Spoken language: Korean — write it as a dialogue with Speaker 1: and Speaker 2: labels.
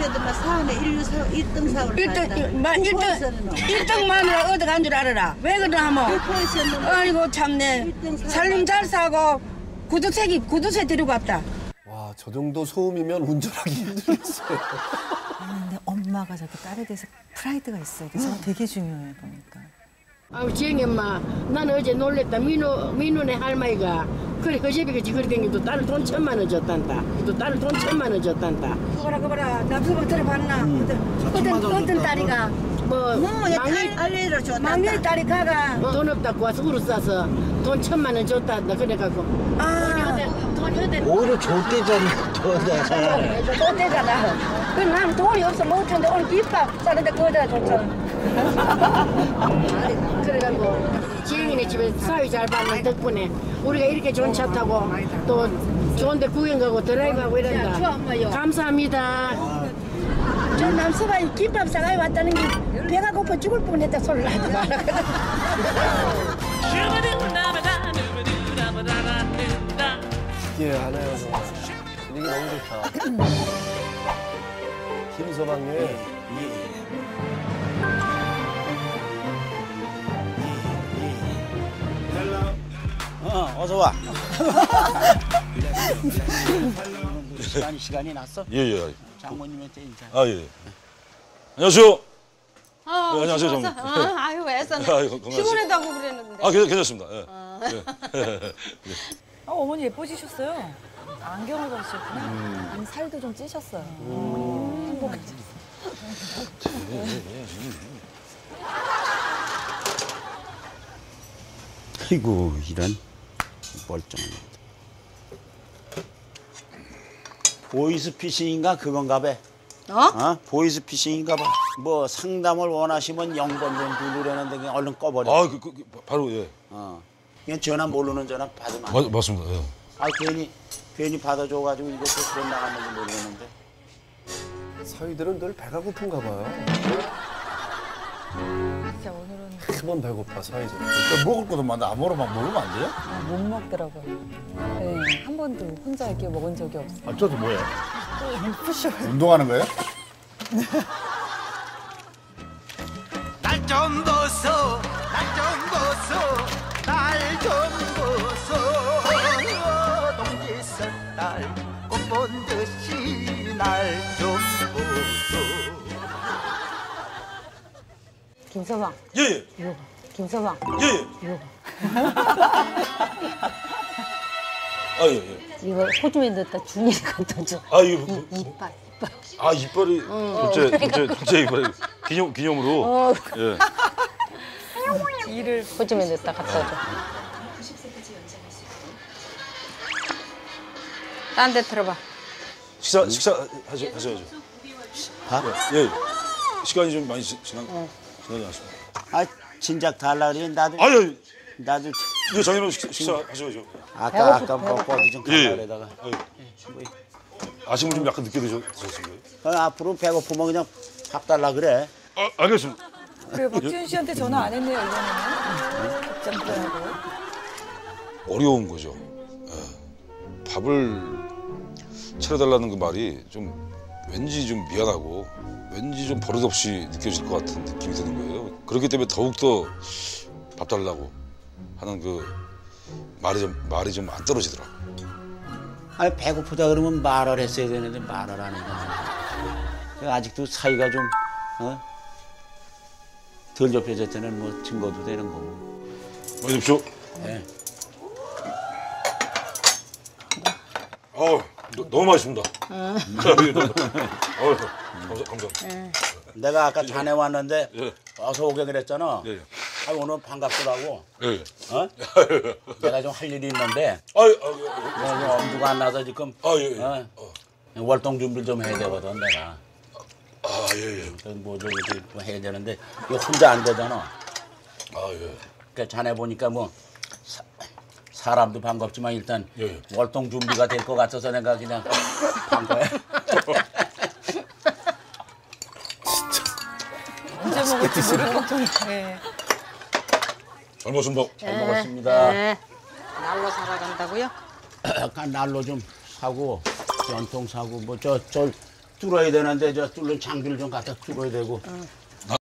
Speaker 1: 때도 사안에 1등 사업을 했다.
Speaker 2: 1등 마누라 어디 간 줄 알아라. 왜 그러나 하면 아이고 참네. 살림 잘 사고 구두쇠 들고 왔다.
Speaker 3: 와, 저 정도 소음이면 운전하기 힘들겠어요.
Speaker 4: 근데 엄마가 자꾸 딸에 대해서 프라이드가 있어요. 그래서 되게 중요해 보니까.
Speaker 2: 아우 지영이 엄마 나는 어제 놀랬다. 민우네 할머니가 그래 허접이같이 그리 댕기도 딸을 돈 1,000만 원 줬단다. 또 딸을 돈 1,000만 원 줬단다. 그거라 남수방 들어봤나? 어떤 딸이가
Speaker 1: 알리로 줬단다.
Speaker 2: 막내 딸이 가가 돈 없다고 와서 우르 싸서 돈 1,000만 원 줬단다. 그래갖고
Speaker 5: 오히려 줬대잖아.
Speaker 2: 줬대잖아. 그래 난 돈이 없어 못 줬는데 오늘 김밥 싸는데 그거다 줬잖아. 그래가지고 지영이네 집에 사위 잘 받는 덕분에 우리가 이렇게 좋은 차 타고 또 좋은데 구경 가고 드라이브하고 이런다. 감사합니다. 저 남서방이 김밥 사가지고 왔다는 게 배가 고파 죽을 뻔했다 소리를 하지 마라.
Speaker 3: 예, 하나요. 분위기 너무 좋다. 김서방님.
Speaker 5: 어서 와. 시간이 났어?
Speaker 6: 예.
Speaker 5: 장모님한테 인사.
Speaker 6: 아, 예. 안녕하세요. 네,
Speaker 7: 안녕하세요,
Speaker 6: 장모님.
Speaker 7: 아유, 애써네.
Speaker 6: 건강하세요.
Speaker 7: 피곤하다고 그랬는데.
Speaker 6: 아, 괜찮습니다. 예.
Speaker 4: 어머니 예뻐지셨어요. 안경을 벗으셨구나. 아니 살도 좀 찌셨어요. 행복해졌어요.
Speaker 5: 아이고 이런 멀쩡한. 보이스피싱인가 그건가 봐. 보이스피싱인가 봐. 뭐 상담을 원하시면 0번 좀 누르려는데 그냥 얼른 꺼버려.
Speaker 6: 아, 바로 예.
Speaker 5: 그냥 전화 모르는 전화 받으면 안 돼.
Speaker 6: 맞습니다. 예.
Speaker 5: 아 괜히 받아줘가지고 이것도 돈 나갔는지 모르겠는데.
Speaker 3: 사위들은 늘 배가 고픈가 봐요.
Speaker 4: 진짜 오늘은
Speaker 3: 한번 배고파, 사위들.
Speaker 8: 먹을 것도 많은데 아무거나 막 먹으면 안 돼요?
Speaker 4: 못 먹더라고요. 네, 한 번도 혼자 이렇게 먹은 적이 없어요.
Speaker 8: 아, 저도 뭐예요?
Speaker 4: 푸셔.
Speaker 8: 운동하는 거예요?
Speaker 9: 날 좀 보소, 날 좀 보소, 동지선 날 못 본 듯이 날 좀 보소.
Speaker 4: 김서방.
Speaker 6: 예.
Speaker 4: 이거 봐. 김서방.
Speaker 6: 예.
Speaker 4: 이거 봐.
Speaker 6: 아, 예.
Speaker 4: 이거 소주에 넣었다 중이 갖다 줘.
Speaker 6: 아, 이거
Speaker 4: 이빨.
Speaker 6: 아, 이빨이 둘째 이빨이 기념으로. 예.
Speaker 4: 이를 소주에 넣었다 갖다 줘.
Speaker 7: 딴 데 들어봐.
Speaker 6: 식사 하셔야죠.
Speaker 5: 밥?
Speaker 6: 예. 시간이 좀 많이 지나지 않습니까?
Speaker 5: 아 진작 달라 그러니 나도.
Speaker 6: 아유.
Speaker 5: 나도.
Speaker 6: 이거 장인어른 식사 하셔야죠.
Speaker 5: 아까 먹고 어디 좀
Speaker 6: 예.
Speaker 5: 가려 그러다가.
Speaker 6: 아침을 좀 약간 늦게 드셨어요.
Speaker 5: 앞으로 배고프면 그냥 밥 달라 그래.
Speaker 6: 아, 알겠습니다.
Speaker 4: 그래 박지훈 씨한테 전화 안 했네요 이번에는. 답장도 하고.
Speaker 6: 어려운 거죠. 예. 밥을 차려달라는 그 말이 좀 왠지 좀 미안하고 왠지 좀 버릇없이 느껴질 것 같은 느낌이 드는 거예요. 그렇기 때문에 더욱더 밥 달라고 하는 그 말이 좀 안 떨어지더라고요.
Speaker 5: 아니 배고프다 그러면 말을 했어야 되는데 말을 안 해가지고 아직도 사이가 좀 덜 좁혀졌다는 뭐 증거도 되는 거고.
Speaker 6: 마십시오.
Speaker 5: 네.
Speaker 6: 너무 맛있습니다. 감사합니다.
Speaker 5: 내가 아까 자네 왔는데
Speaker 6: 예.
Speaker 5: 어서 오게 그랬잖아.
Speaker 6: 예.
Speaker 5: 아, 오늘 반갑더라고.
Speaker 6: 예.
Speaker 5: 내가 좀 할 일이 있는데 엄두가 안 나서 지금 월동 준비를 좀 해야 되거든 내가.
Speaker 6: 아, 예.
Speaker 5: 뭐 저기 뭐 해야 되는데 이거 혼자 안 되잖아.
Speaker 6: 아, 예.
Speaker 5: 그러니까 자네 보니까 뭐 사람도 반갑지만 일단
Speaker 6: 예.
Speaker 5: 월동 준비가 될 것 같아서 내가 그냥 한 거야.
Speaker 4: 언제 먹을지 모르는 정도에.
Speaker 6: 잘 먹었습니다.
Speaker 5: 잘 먹었습니다.
Speaker 7: 네. 날로 살아간다고요?
Speaker 5: 약간 날로 좀 사고 전통 사고 뭐 저 뚫어야 되는데 저 뚫는 장비를 좀 갖다 뚫어야 되고.